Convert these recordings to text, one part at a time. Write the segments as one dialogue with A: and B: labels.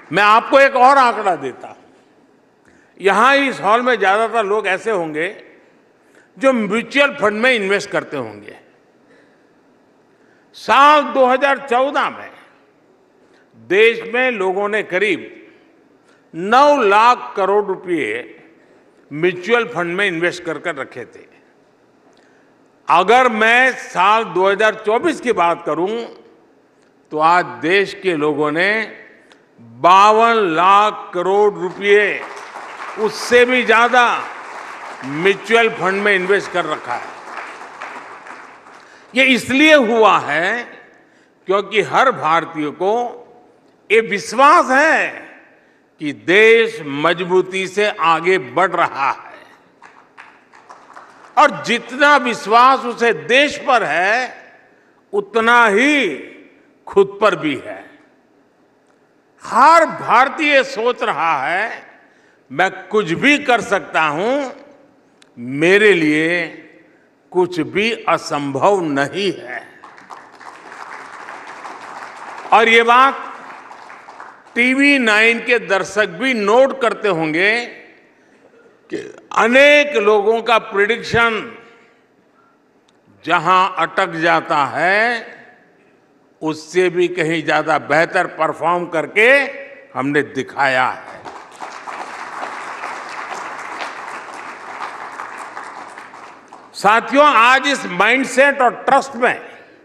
A: मैं आपको एक और आंकड़ा देता हूं। यहां इस हॉल में ज्यादातर लोग ऐसे होंगे जो म्यूचुअल फंड में इन्वेस्ट करते होंगे। साल 2014 में देश में लोगों ने करीब 9 लाख करोड़ रुपए म्यूचुअल फंड में इन्वेस्ट कर रखे थे। अगर मैं साल 2024 की बात करूं तो आज देश के लोगों ने 52 लाख करोड़ रुपए, उससे भी ज्यादा म्यूचुअल फंड में इन्वेस्ट कर रखा है। ये इसलिए हुआ है क्योंकि हर भारतीय को ये विश्वास है कि देश मजबूती से आगे बढ़ रहा है, और जितना विश्वास उसे देश पर है उतना ही खुद पर भी है। हर भारतीय सोच रहा है मैं कुछ भी कर सकता हूं, मेरे लिए कुछ भी असंभव नहीं है। और ये बात टीवी 9 के दर्शक भी नोट करते होंगे कि अनेक लोगों का प्रिडिक्शन जहां अटक जाता है उससे भी कहीं ज्यादा बेहतर परफॉर्म करके हमने दिखाया है। साथियों, आज इस माइंडसेट और ट्रस्ट में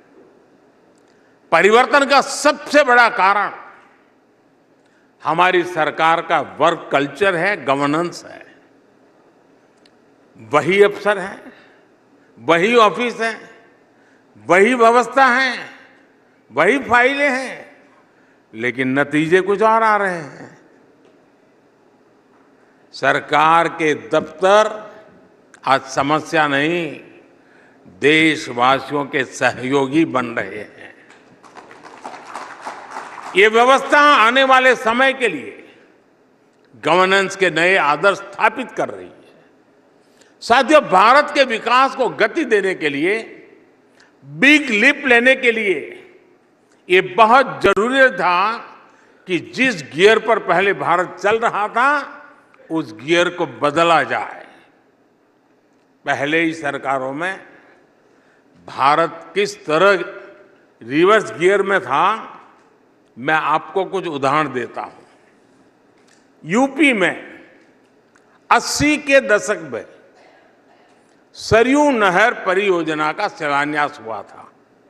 A: परिवर्तन का सबसे बड़ा कारण हमारी सरकार का वर्क कल्चर है, गवर्नेंस है। वही अफसर हैं, वही ऑफिस है, वही व्यवस्था है, वही फाइलें हैं, लेकिन नतीजे कुछ और आ रहे हैं। सरकार के दफ्तर आज समस्या नहीं, देशवासियों के सहयोगी बन रहे हैं। ये व्यवस्था आने वाले समय के लिए गवर्नेंस के नए आदर्श स्थापित कर रही है। साथियों, भारत के विकास को गति देने के लिए, बिग लीप लेने के लिए ये बहुत जरूरी था कि जिस गियर पर पहले भारत चल रहा था उस गियर को बदला जाए। पहले ही सरकारों में भारत किस तरह रिवर्स गियर में था, मैं आपको कुछ उदाहरण देता हूं। यूपी में 80 के दशक में सरयू नहर परियोजना का शिलान्यास हुआ था।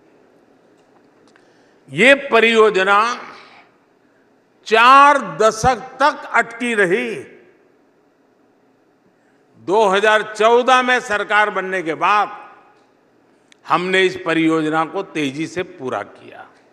A: ये परियोजना 4 दशक तक अटकी रही। 2014 में सरकार बनने के बाद हमने इस परियोजना को तेजी से पूरा किया।